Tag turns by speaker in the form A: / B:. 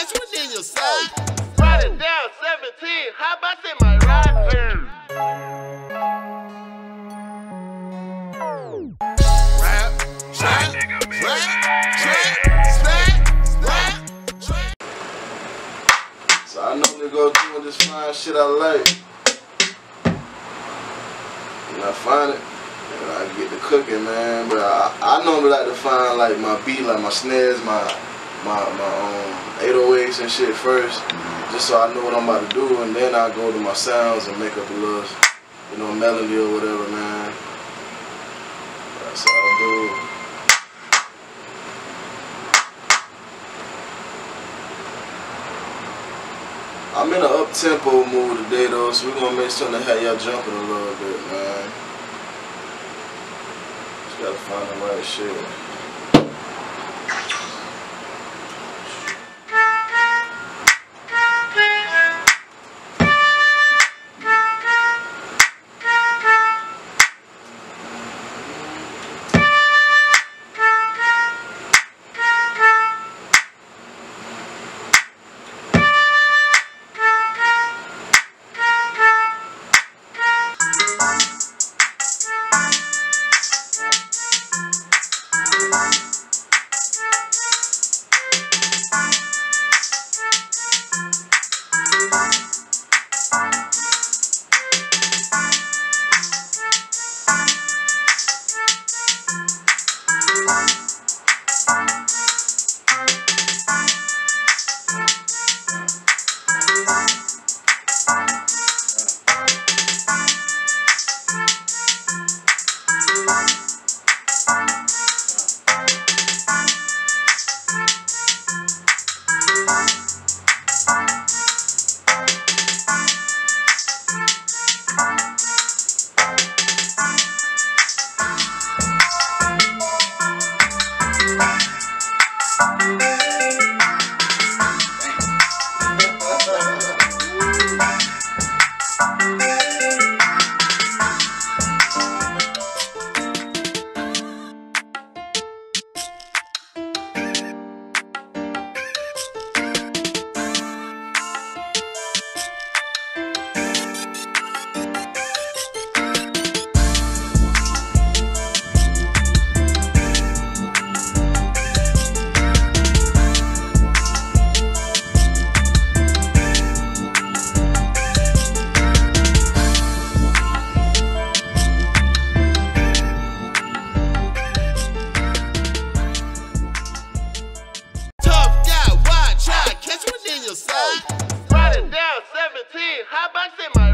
A: catch within your side. Riding down 17, how about say my ride firm? Rap, trap, trap. So I normally go through and just find shit I like. And I find it, and I get to cooking, man. But I normally like to find like my beat, like my snares, my 808s and shit first, just so I know what I'm about to do, and then I go to my sounds and make up a little, you know, melody or whatever, man. That's all I do. I'm in an up-tempo mood today, though, so we're gonna make something to have y'all jumping a little bit, man. Just gotta find the right shit. Riding down 17, how about say my